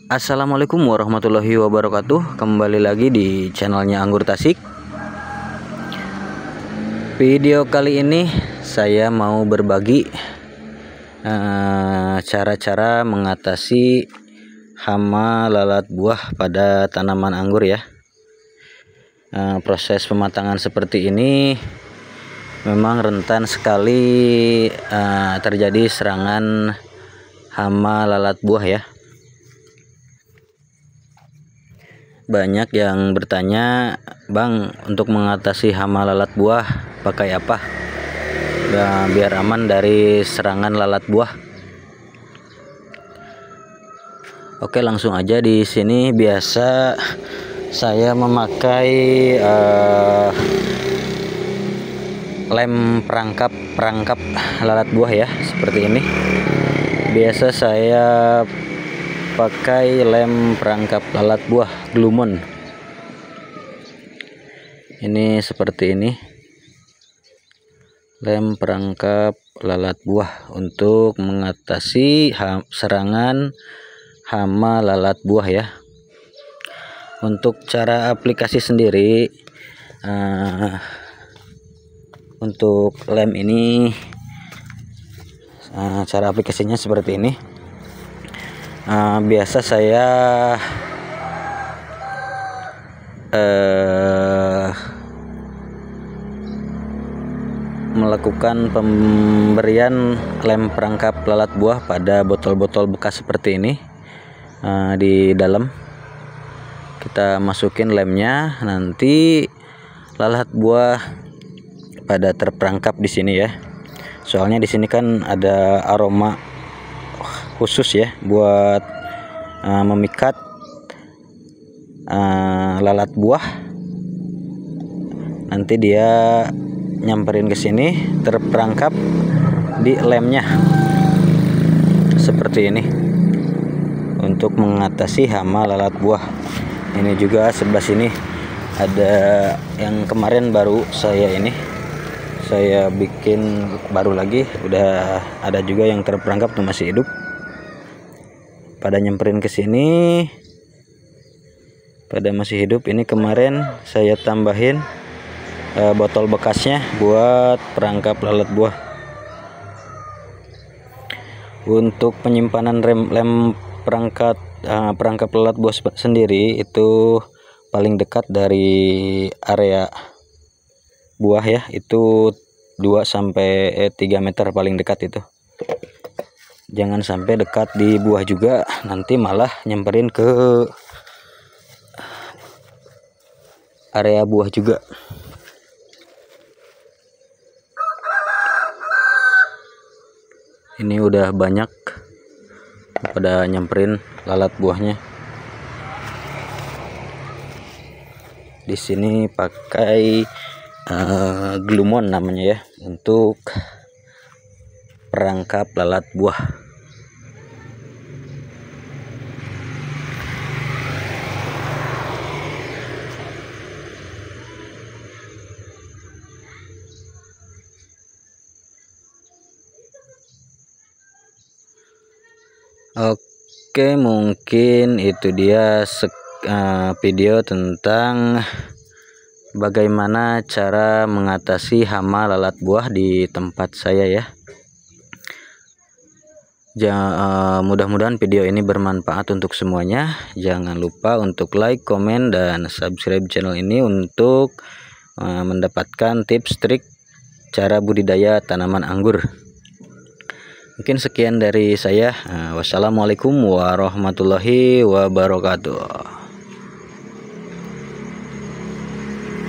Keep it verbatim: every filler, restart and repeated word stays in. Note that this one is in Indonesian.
Assalamualaikum warahmatullahi wabarakatuh. Kembali lagi di channelnya Anggur Tasik. Video kali ini saya mau berbagi cara-cara uh, mengatasi hama lalat buah pada tanaman anggur ya. Uh, proses pematangan seperti ini memang rentan sekali uh, terjadi serangan hama lalat buah ya. Banyak yang bertanya, Bang, untuk mengatasi hama lalat buah pakai apa? Nah, biar aman dari serangan lalat buah. Oke, langsung aja. Di sini biasa saya memakai uh, lem perangkap perangkap lalat buah ya, seperti ini. Biasa saya pakai lem perangkap lalat buah Glumon. Ini seperti ini, lem perangkap lalat buah untuk mengatasi ha serangan hama lalat buah ya. Untuk cara aplikasi sendiri, uh, untuk lem ini uh, cara aplikasinya seperti ini. Uh, biasa saya uh, melakukan pemberian lem perangkap lalat buah pada botol-botol bekas seperti ini. Uh, di dalam kita masukin lemnya, nanti lalat buah pada terperangkap di sini ya. Soalnya di sini kan ada aroma khusus ya buat uh, memikat uh, lalat buah. Nanti dia nyamperin ke sini, terperangkap di lemnya seperti ini untuk mengatasi hama lalat buah. Ini juga sebelah sini ada yang kemarin baru saya ini saya bikin baru lagi, udah ada juga yang terperangkap tuh, masih hidup. Pada nyamperin ke sini, pada masih hidup. Ini kemarin saya tambahin uh, botol bekasnya buat perangkap lalat buah. Untuk penyimpanan rem, lem perangkat uh, perangkap lalat buah sendiri itu paling dekat dari area buah ya, itu dua sampai tiga meter paling dekat itu. Jangan sampai dekat di buah juga, nanti malah nyamperin ke area buah juga. Ini udah banyak pada nyamperin lalat buahnya. Di sini pakai uh, Glumon namanya ya, untuk perangkap lalat buah. Oke, mungkin itu dia uh, video tentang bagaimana cara mengatasi hama lalat buah di tempat saya ya. Uh, mudah-mudahan video ini bermanfaat untuk semuanya. Jangan lupa untuk like, komen, dan subscribe channel ini untuk uh, mendapatkan tips trik cara budidaya tanaman anggur. Mungkin sekian dari saya. Uh, wassalamualaikum warahmatullahi wabarakatuh.